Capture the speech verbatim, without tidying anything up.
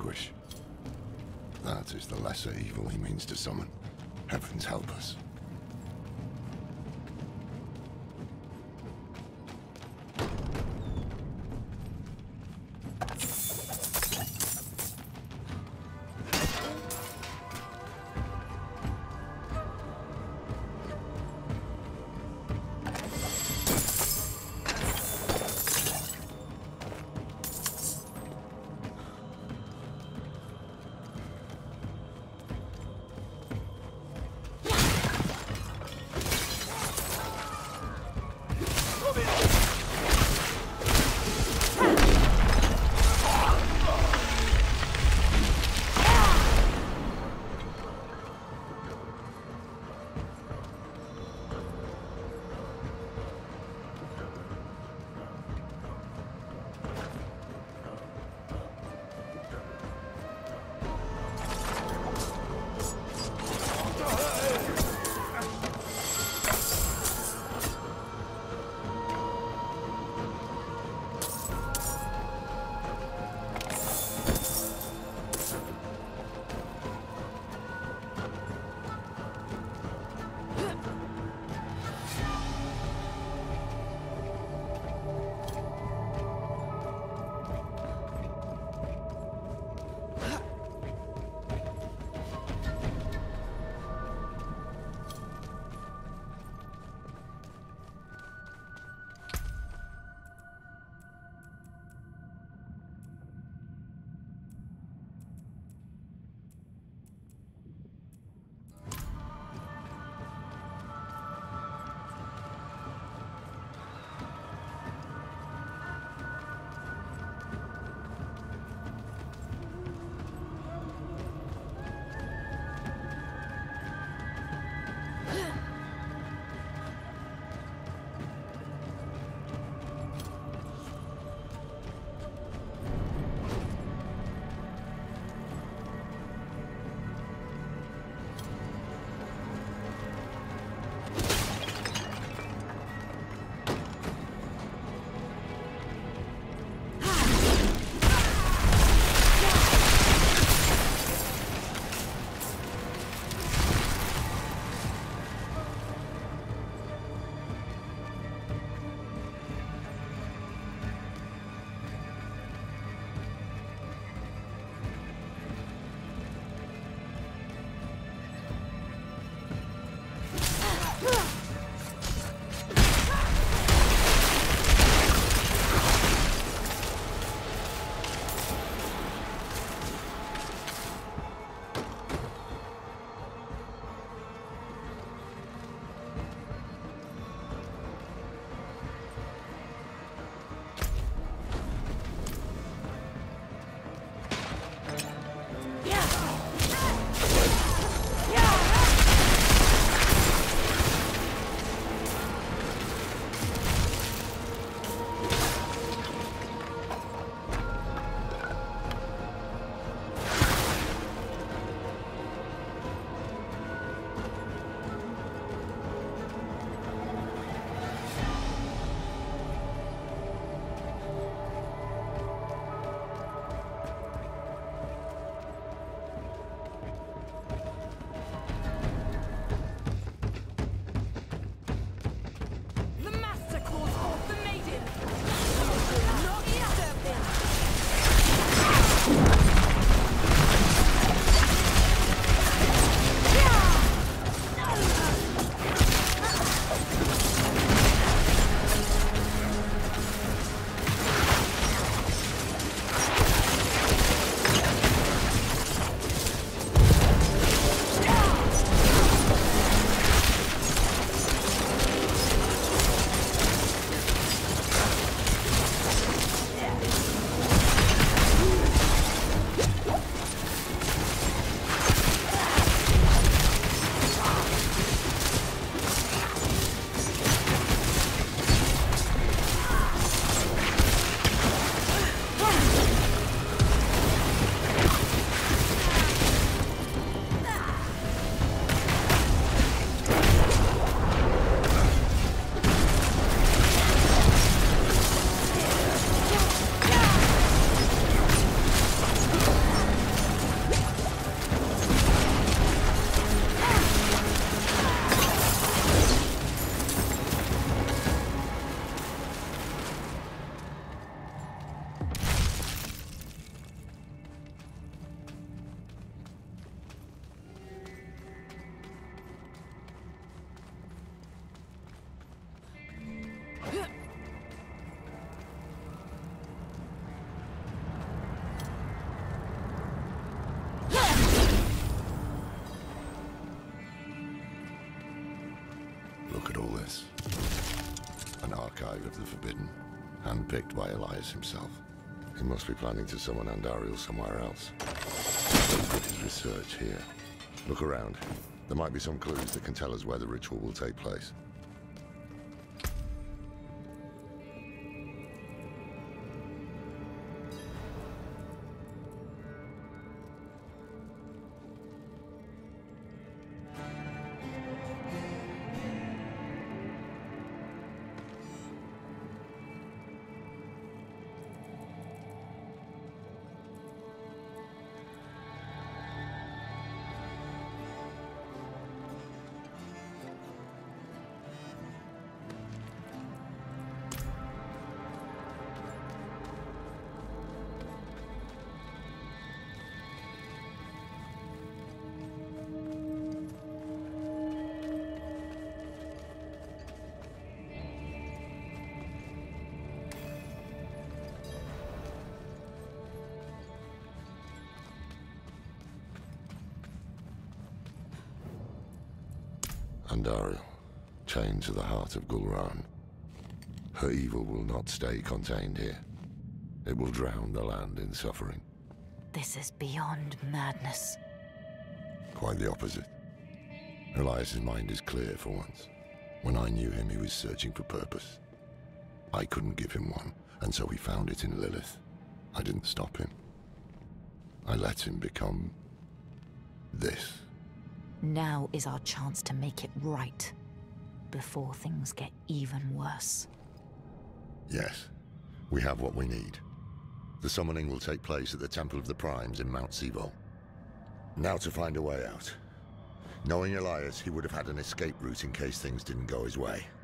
anguish. That is the lesser evil he means to summon. Heavens help us. Look at all this. An archive of the Forbidden, handpicked by Elias himself. He must be planning to summon Andariel somewhere else. He'll put his research here. Look around. There might be some clues that can tell us where the ritual will take place. Andariel, chained to the heart of Gul'ran. Her evil will not stay contained here. It will drown the land in suffering. This is beyond madness. Quite the opposite. Elias's mind is clear for once. When I knew him, he was searching for purpose. I couldn't give him one, and so he found it in Lilith. I didn't stop him. I let him become... this. Now is our chance to make it right, before things get even worse. Yes, we have what we need. The summoning will take place at the Temple of the Primes in Mount Sivo. Now to find a way out. Knowing Elias, he would have had an escape route in case things didn't go his way.